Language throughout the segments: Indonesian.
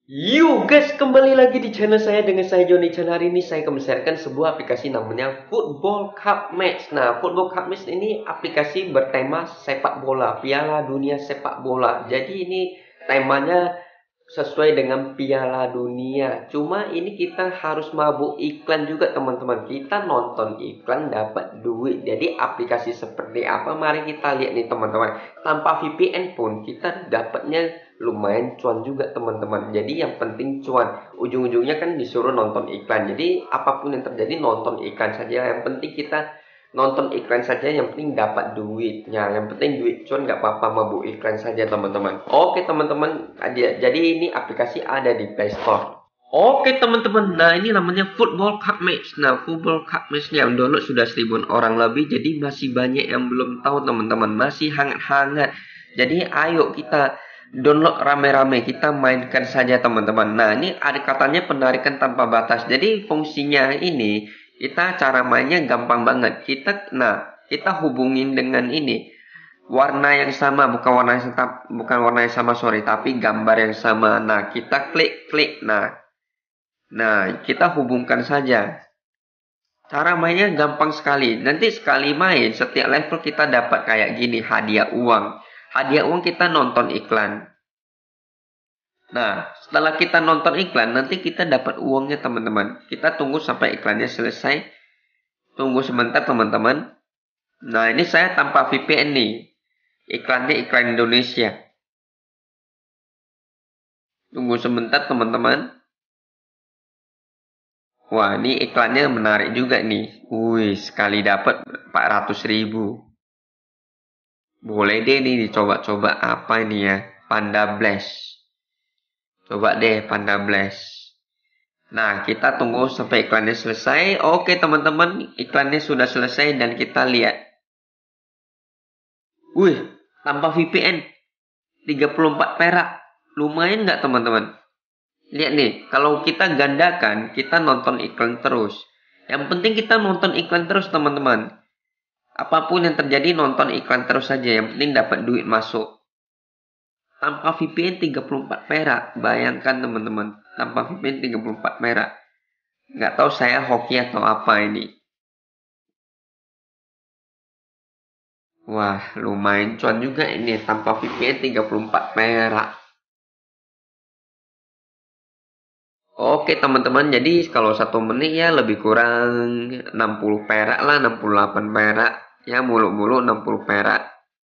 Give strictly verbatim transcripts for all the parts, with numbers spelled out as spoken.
Yo guys, kembali lagi di channel saya dengan saya Joni. Channel hari ini saya akan menshare sebuah aplikasi namanya Football Cup Match. Nah, Football Cup Match ini aplikasi bertema sepak bola, Piala Dunia Sepak Bola. Jadi ini temanya sesuai dengan Piala Dunia. Cuma ini kita harus mabuk iklan juga teman-teman. Kita nonton iklan dapat duit. Jadi aplikasi seperti apa? Mari kita lihat nih teman-teman. Tanpa V P N pun kita dapatnya lumayan cuan juga teman-teman. Jadi yang penting cuan. Ujung-ujungnya kan disuruh nonton iklan. Jadi apapun yang terjadi nonton iklan saja. Yang penting kita nonton iklan saja, yang penting dapat duitnya, yang penting duit cuan, nggak apa-apa mabuk iklan saja teman-teman. Oke teman-teman, jadi ini aplikasi ada di Play Store. Oke teman-teman, nah ini namanya Football Cup Match. Nah, Football Cup Match yang download sudah seribuan orang lebih, jadi masih banyak yang belum tahu teman-teman, masih hangat-hangat. Jadi ayo kita download rame-rame, kita mainkan saja teman-teman. Nah, ini ada katanya penarikan tanpa batas. Jadi fungsinya ini, kita cara mainnya gampang banget. Kita nah, kita hubungin dengan ini. Warna yang sama, bukan warna yang sama, bukan warna yang sama, sorry, tapi gambar yang sama. Nah, kita klik-klik. Nah, nah, kita hubungkan saja. Cara mainnya gampang sekali. Nanti sekali main, setiap level kita dapat kayak gini, hadiah uang. Hadiah uang kita nonton iklan. Nah, setelah kita nonton iklan, nanti kita dapat uangnya teman-teman. Kita tunggu sampai iklannya selesai. Tunggu sebentar teman-teman. Nah, ini saya tanpa V P N nih. Iklannya iklan Indonesia. Tunggu sebentar teman-teman. Wah, ini iklannya menarik juga nih. Wih, sekali dapat empat ratus ribu. Boleh deh nih dicoba-coba apa ini ya. Panda Blast. Coba deh Panda Blast. Nah, kita tunggu sampai iklannya selesai. Oke teman-teman, iklannya sudah selesai dan kita lihat. Wih, tanpa V P N. tiga puluh empat perak. Lumayan nggak teman-teman? Lihat nih, kalau kita gandakan, kita nonton iklan terus. Yang penting kita nonton iklan terus teman-teman. Apapun yang terjadi nonton iklan terus saja. Yang penting dapat duit masuk. Tanpa V P N tiga puluh empat perak. Bayangkan teman-teman. Tanpa V P N tiga puluh empat perak. Nggak tahu saya hoki atau apa ini. Wah, lumayan cuan juga ini. Tanpa V P N tiga puluh empat perak. Oke teman-teman, jadi kalau satu menit ya lebih kurang enam puluh perak lah, enam puluh delapan perak. Ya mulu-mulu enam puluh perak.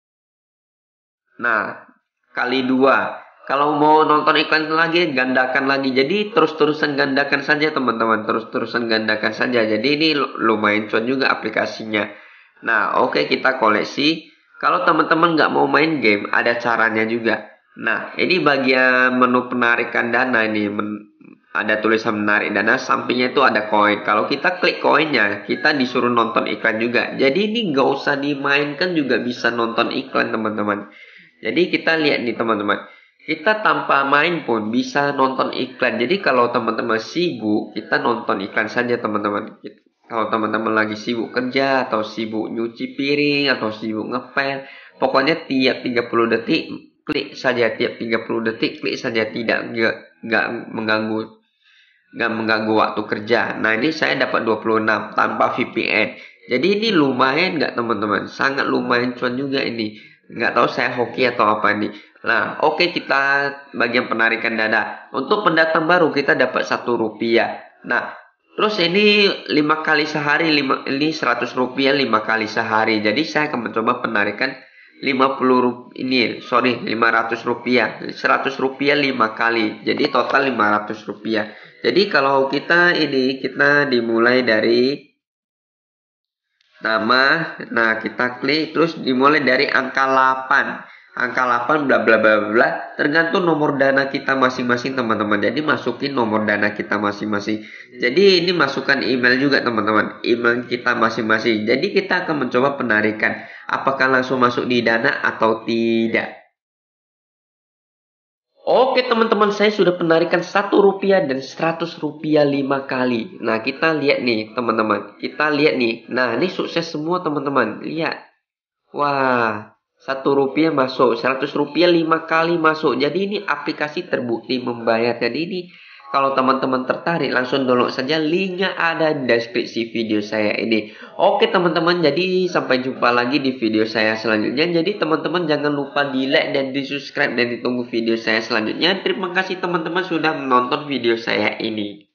Nah, kali dua. Kalau mau nonton iklan lagi, gandakan lagi. Jadi terus-terusan gandakan saja teman-teman. Terus-terusan gandakan saja. Jadi ini lumayan cuan juga aplikasinya. Nah, oke kita koleksi. Kalau teman-teman nggak mau main game, ada caranya juga. Nah, ini bagian menu penarikan dana ini. Ada tulisan menarik dana, sampingnya itu ada koin. Kalau kita klik koinnya, kita disuruh nonton iklan juga. Jadi ini nggak usah dimainkan juga bisa nonton iklan teman-teman. Jadi kita lihat nih teman-teman. Kita tanpa main pun bisa nonton iklan. Jadi kalau teman-teman sibuk, kita nonton iklan saja teman-teman. Kalau teman-teman lagi sibuk kerja, atau sibuk nyuci piring, atau sibuk ngepel. Pokoknya tiap tiga puluh detik, klik saja. Tiap tiga puluh detik, klik saja. Tidak nggak, nggak mengganggu nggak mengganggu waktu kerja. Nah ini saya dapat dua puluh enam tanpa V P N. Jadi ini lumayan nggak teman-teman? Sangat lumayan cuan juga ini. Nggak tahu saya hoki atau apa nih. Nah oke okay, kita bagian penarikan dana. Untuk pendatang baru kita dapat satu rupiah. Nah terus ini lima kali sehari, lima, ini seratus rupiah lima kali sehari. Jadi saya akan mencoba penarikan lima puluh rupiah ini, sorry lima ratus rupiah. seratus rupiah lima kali. Jadi total lima ratus rupiah. Jadi kalau kita ini, kita dimulai dari nama, nah kita klik, terus dimulai dari angka delapan. Angka delapan bla bla bla bla, tergantung nomor dana kita masing-masing teman-teman. Jadi masukin nomor dana kita masing-masing. Jadi ini masukkan email juga teman-teman, email kita masing-masing. Jadi kita akan mencoba penarikan, apakah langsung masuk di dana atau tidak. Oke teman-teman, saya sudah penarikan satu rupiah dan seratus rupiah lima kali. Nah kita lihat nih teman-teman, kita lihat nih. Nah ini sukses semua teman-teman, lihat. Wah, Satu rupiah masuk, seratus rupiah lima kali masuk. Jadi ini aplikasi terbukti membayar. Jadi ini kalau teman-teman tertarik langsung download saja, linknya ada di deskripsi video saya ini. Oke teman-teman, jadi sampai jumpa lagi di video saya selanjutnya. Jadi teman-teman jangan lupa di like dan di subscribe dan ditunggu video saya selanjutnya. Terima kasih teman-teman sudah menonton video saya ini.